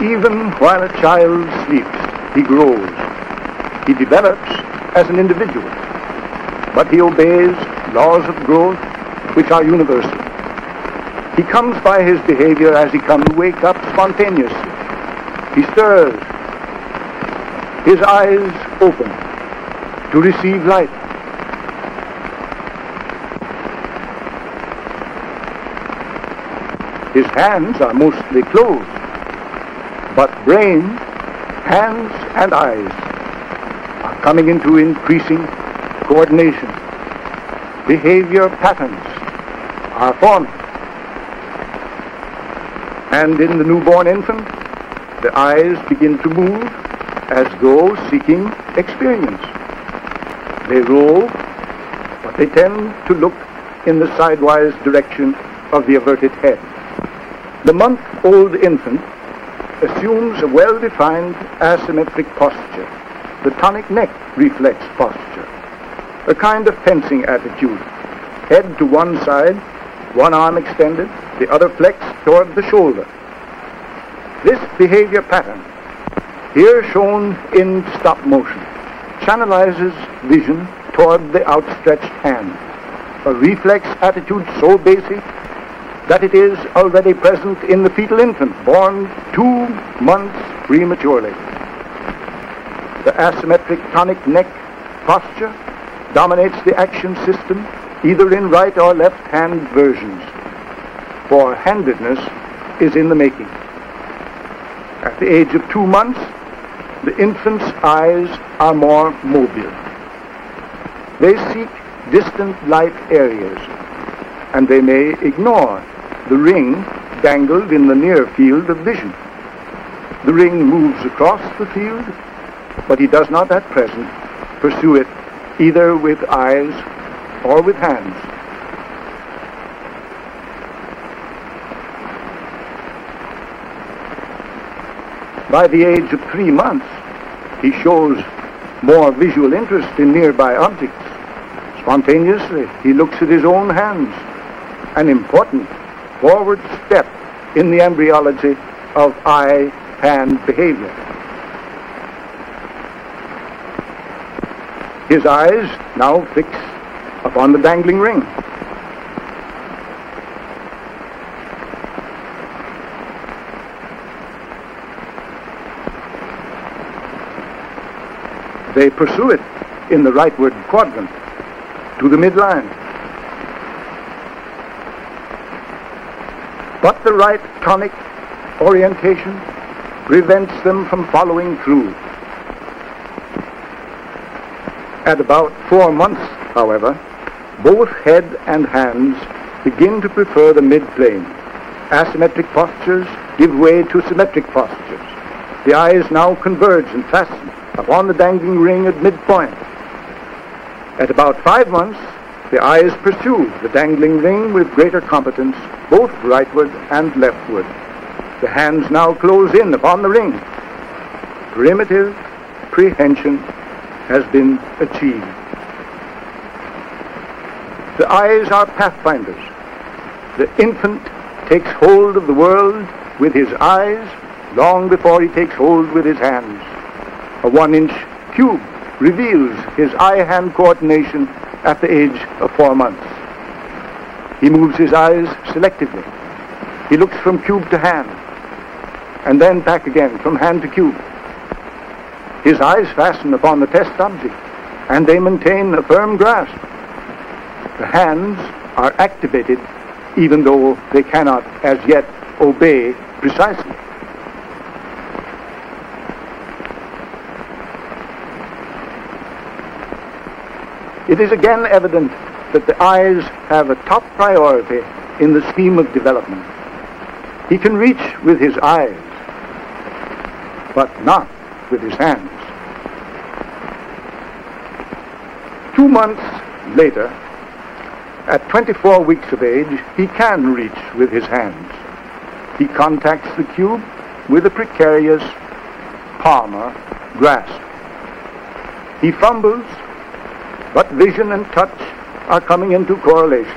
Even while a child sleeps, he grows. He develops as an individual, but he obeys laws of growth which are universal. He comes by his behavior as he comes to wake up spontaneously. He stirs, his eyes open to receive light. His hands are mostly closed, but brain, hands, and eyes are coming into increasing coordination. Behavior patterns are forming. And in the newborn infant, the eyes begin to move as though seeking experience. They roll, but they tend to look in the sidewise direction of the averted head. The month-old infant assumes a well-defined asymmetric posture, the tonic neck reflex posture, a kind of fencing attitude, head to one side, one arm extended, the other flexed toward the shoulder. This behavior pattern, here shown in stop motion, channelizes vision toward the outstretched hand, a reflex attitude so basic that it is already present in the fetal infant born 2 months prematurely. The asymmetric tonic neck posture dominates the action system either in right or left hand versions, for handedness is in the making. At the age of 2 months, the infant's eyes are more mobile. They seek distant light areas, and they may ignore the ring dangled in the near field of vision. The ring moves across the field, but he does not at present pursue it either with eyes or with hands. By the age of 3 months, he shows more visual interest in nearby objects. Spontaneously, he looks at his own hands, an important forward step in the embryology of eye-hand behavior. His eyes now fix upon the dangling ring. They pursue it in the rightward quadrant to the midline. But the right tonic orientation prevents them from following through. At about 4 months, however, both head and hands begin to prefer the midplane. Asymmetric postures give way to symmetric postures. The eyes now converge and fasten upon the dangling ring at midpoint. At about 5 months, the eyes pursue the dangling ring with greater competence, both rightward and leftward. The hands now close in upon the ring. Primitive prehension has been achieved. The eyes are pathfinders. The infant takes hold of the world with his eyes long before he takes hold with his hands. A 1-inch cube reveals his eye-hand coordination at the age of 4 months. He moves his eyes selectively. He looks from cube to hand, and then back again from hand to cube. His eyes fasten upon the test object, and they maintain a firm grasp. The hands are activated even though they cannot as yet obey precisely. It is again evident that the eyes have a top priority in the scheme of development. He can reach with his eyes, but not with his hands. 2 months later, at 24 weeks of age, he can reach with his hands. He contacts the cube with a precarious palmar grasp. He fumbles, but vision and touch are coming into correlation.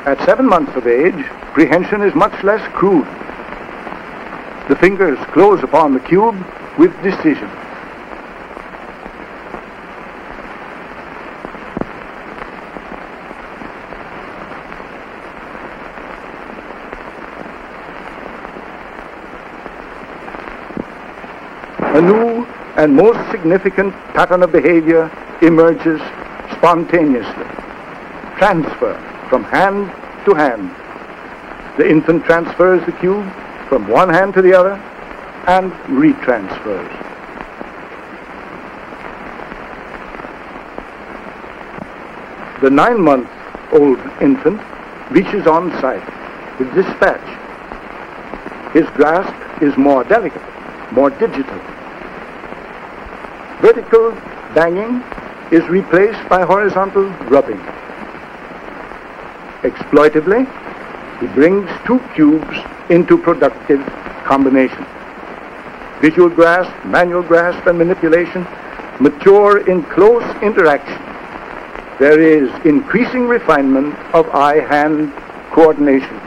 At 7 months of age, prehension is much less crude. The fingers close upon the cube with decision. A new and most significant pattern of behavior emerges spontaneously. Transfer from hand to hand. The infant transfers the cube from one hand to the other and retransfers. The 9-month-old infant reaches on sight with dispatch. His grasp is more delicate, more digital. Vertical banging is replaced by horizontal rubbing. Exploitively, he brings two cubes into productive combination. Visual grasp, manual grasp, and manipulation mature in close interaction. There is increasing refinement of eye-hand coordination.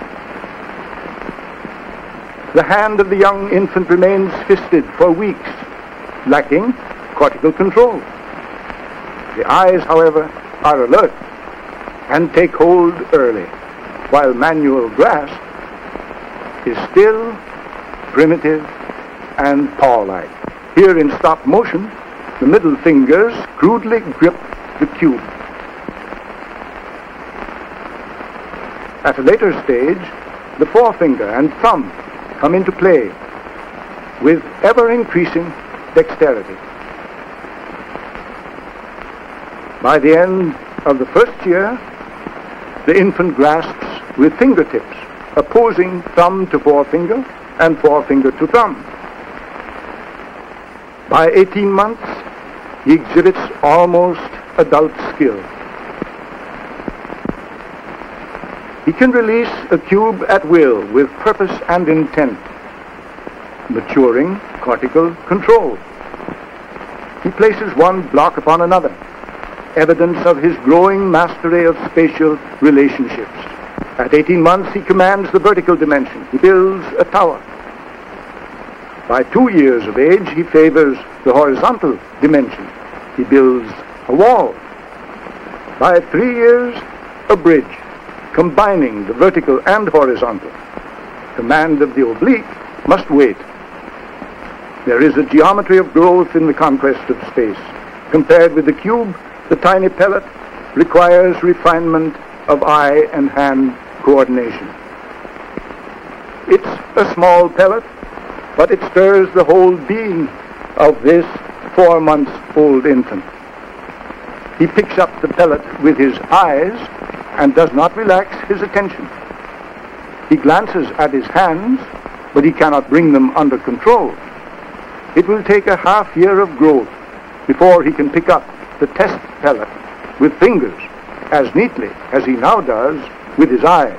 The hand of the young infant remains fisted for weeks, lacking cortical control. The eyes, however, are alert and take hold early, while manual grasp is still primitive and paw-like. Here in stop motion, the middle fingers crudely grip the cube. At a later stage, the forefinger and thumb come into play with ever-increasing dexterity. By the end of the first year, the infant grasps with fingertips, opposing thumb to forefinger and forefinger to thumb. By 18 months, he exhibits almost adult skill. He can release a cube at will with purpose and intent, maturing cortical control. He places one block upon another, evidence of his growing mastery of spatial relationships. At 18 months, he commands the vertical dimension. He builds a tower. By 2 years of age, he favors the horizontal dimension. He builds a wall. By 3 years, a bridge, combining the vertical and horizontal. Command of the oblique must wait. There is a geometry of growth in the conquest of space. Compared with the cube, the tiny pellet requires refinement of eye and hand coordination. It's a small pellet, but it stirs the whole being of this 4-month-old infant. He picks up the pellet with his eyes and does not relax his attention. He glances at his hands, but he cannot bring them under control. It will take a half year of growth before he can pick up the test pellet with fingers as neatly as he now does with his eyes.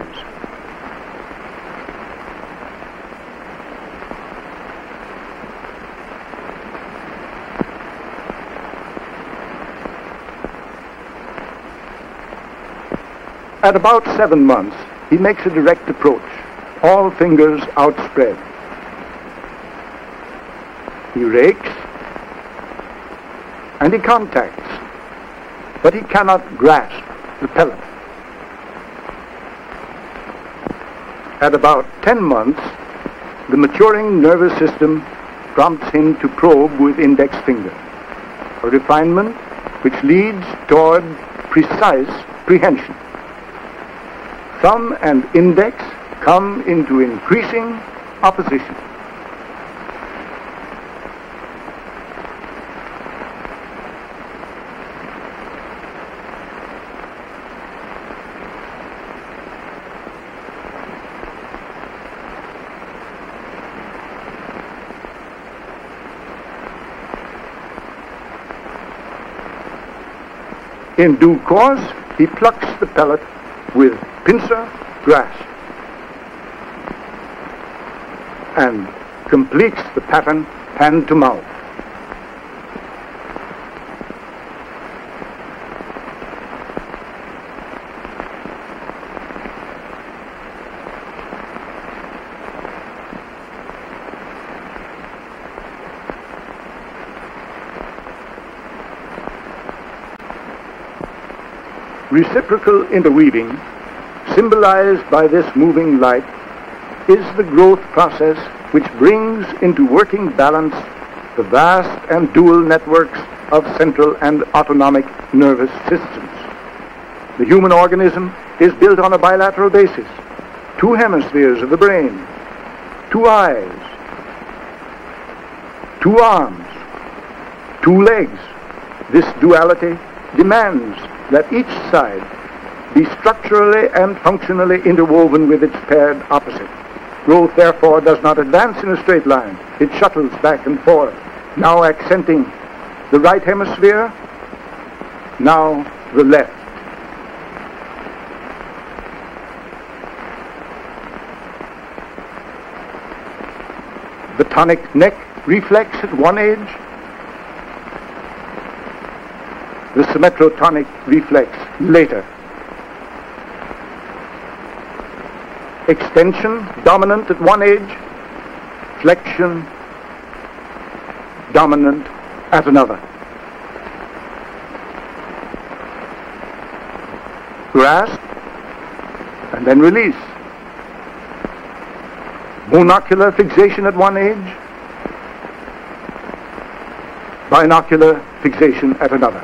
At about 7 months, he makes a direct approach, all fingers outspread. He rakes and he contacts, but he cannot grasp the pellet. At about 10 months, the maturing nervous system prompts him to probe with index finger, a refinement which leads toward precise prehension. Thumb and index come into increasing opposition. In due course, he plucks the pellet with pincer grasp and completes the pattern hand to mouth. Reciprocal interweaving, symbolized by this moving light, is the growth process which brings into working balance the vast and dual networks of central and autonomic nervous systems. The human organism is built on a bilateral basis: two hemispheres of the brain, two eyes, two arms, two legs. This duality demands that each side be structurally and functionally interwoven with its paired opposite. Growth, therefore, does not advance in a straight line. It shuttles back and forth, now accenting the right hemisphere, now the left. The tonic neck reflex at one age, the symmetrotonic reflex later. Extension dominant at one age, flexion dominant at another. Grasp and then release. Monocular fixation at one age, binocular fixation at another.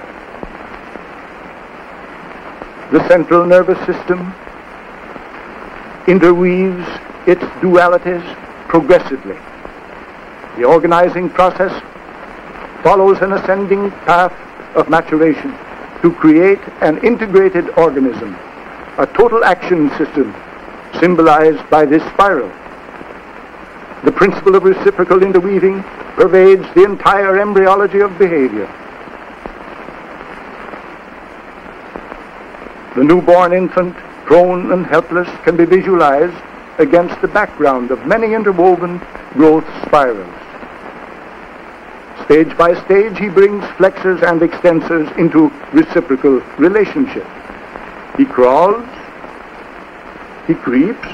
The central nervous system interweaves its dualities progressively. The organizing process follows an ascending path of maturation to create an integrated organism, a total action system symbolized by this spiral. The principle of reciprocal interweaving pervades the entire embryology of behavior. The newborn infant, prone and helpless, can be visualized against the background of many interwoven growth spirals. Stage by stage, he brings flexors and extensors into reciprocal relationship. He crawls, he creeps,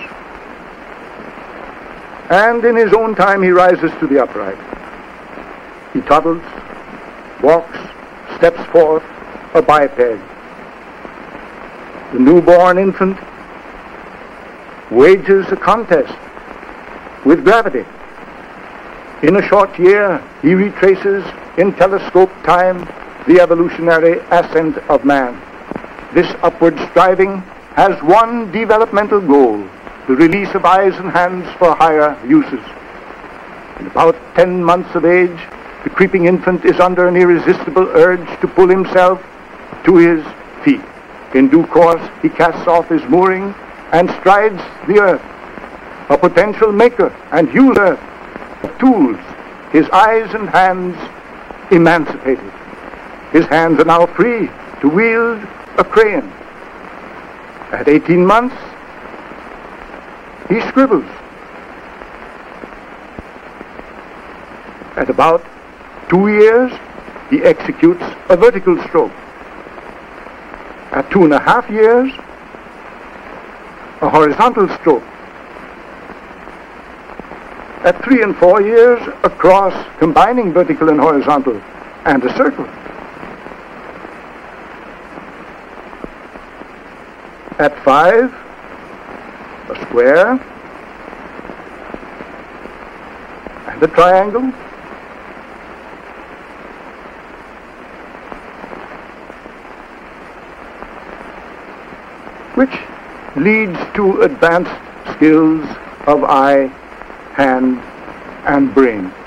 and in his own time he rises to the upright. He toddles, walks, steps forth, a biped. The newborn infant wages a contest with gravity. In a short year, he retraces in telescope time the evolutionary ascent of man. This upward striving has one developmental goal: the release of eyes and hands for higher uses. At about 10 months of age, the creeping infant is under an irresistible urge to pull himself to his feet. In due course, he casts off his mooring and strides the earth, a potential maker and user of tools, his eyes and hands emancipated. His hands are now free to wield a crayon. At 18 months, he scribbles. At about 2 years, he executes a vertical stroke. At 2.5 years, a horizontal stroke. At 3 and 4 years, a cross combining vertical and horizontal, and a circle. At 5, a square, and a triangle. Which leads to advanced skills of eye, hand, and brain.